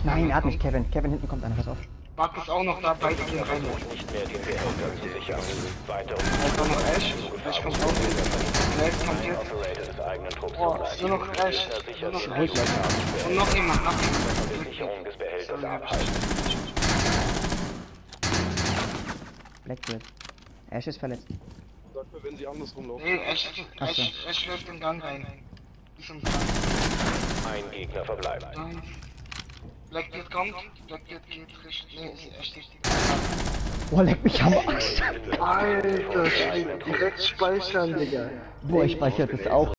Nein, er hat mich, Kevin. Kevin, hinten kommt einer, pass auf. Marc ist auch noch da, beide gehen rein. Nicht mehr den Behälter zu sichern. Weitere Da ist noch Ash. Ash kommt auch. Lex kommt jetzt. Operator des eigenen Trupps. Oh, nur noch Ash. Nur noch Ash. Und noch jemand, noch jemand. Sicherung des Behälters abhalten. Blackbeard. Ash ist verletzt. Sag mir, wenn sie andersrum laufen. Nee, Ash läuft den Gang rein. Ist im Gang. Ein Gegner verbleibt. Nein. Blackbeard kommt. Blackbeard geht richtig. Nee, ist Ash nicht. Boah, leck mich am Arsch. Alter, direkt speichern, Digga. Boah, ich speichere das auch.